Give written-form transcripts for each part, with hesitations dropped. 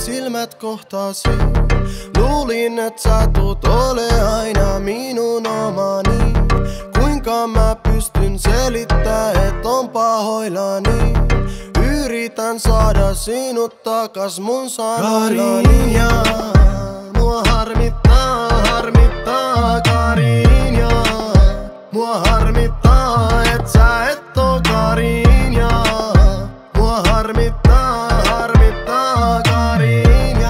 silmät kohtasi. Luulin, et sä tuut ole aina minun omani. Kuinka mä pystyn selittää, et on pahoillani. Yritän saada sinut takas mun sanoillani. Ja mua harmittaa, harmittaa Karinja. Mua harmittaa, et sä et oo Karinja. Mua harmittaa, harmittaa Karinja.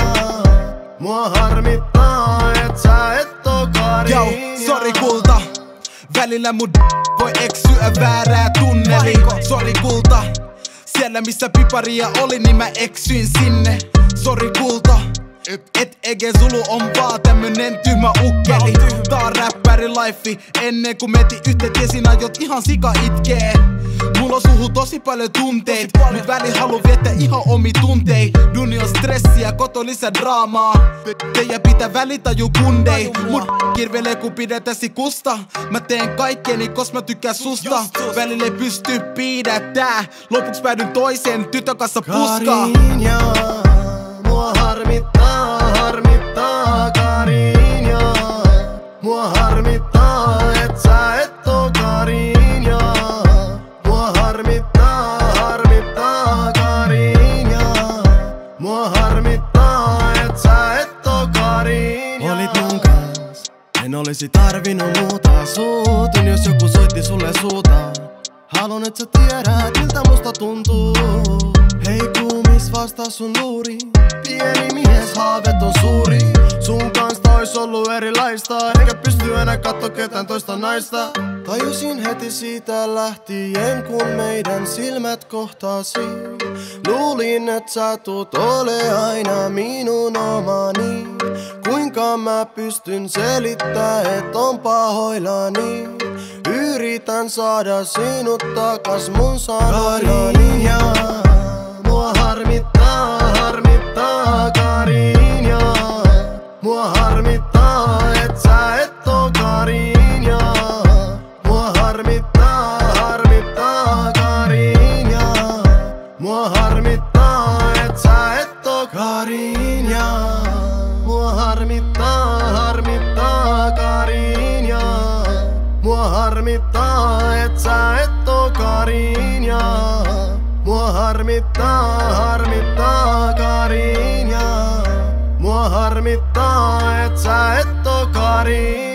Mua harmittaa, et sä et oo Karinja. Jou, sori kulta. Välillä mun voi eksyä väärää tunneliin. Sori kulta. Siellä missä piparia oli, niin mä eksyin sinne. Sori kulta. Et Ege Zulu on vaan tämmönen tyhmä ukkeli. Tää on räppäri life. Ennen kun meti yhteen tiesin ajot ihan sika itkee. Mulla on suhu tosi paljon tunteet. Nyt väliin halu viettää ihan omi tuntei. Duni on stressiä, koto lisää draamaa. Teijä pitää välitaju kundei. Mut kirvelee kun pidetäsi kusta. Mä teen kaikkeni kos mä tykkään susta. Välille pystyy pidättää. Lopuks päädyn toiseen tytön kanssa puskaa. Karinja, mua harmittaa, harmittaa Karinja. Mua harmittaa, et sä et oo Karinja. Mua harmittaa, harmittaa Karinja. Mua harmittaa, et sä et oo Karinja. Olit mun kans, en olisi tarvinnut muuta. Suutin jos joku soitti sulle suuta. Haluan et sä tiedät miltä musta tuntuu. Hei kuumis vasta sun luuri. Pieni mies, haavet on suuri. Sun kanssa ois ollu erilaista. Enkä pysty enää katso ketään toista naista. Tajusin heti siitä lähtien kun meidän silmät kohtasi. Luulin et sä tuut ole aina minun omani. Kuinka mä pystyn selittää et on pahoillani. Yritän saada sinut takas mun sanoillani. Ja mua harmittaa, harmittaa Karinja. Mua harmittaa, et sä et oo Karinja. Mua harmittaa, harmittaa Karinja. Mua harmittaa, et sä et oo Karinja. Mua harmittaa, harmittaa Karinja. Mua harmittaa, et sä et oo Karinja. Mua harmittaa, harmittaa Karinja. Mua harmittaa, et sä et oo Karinja.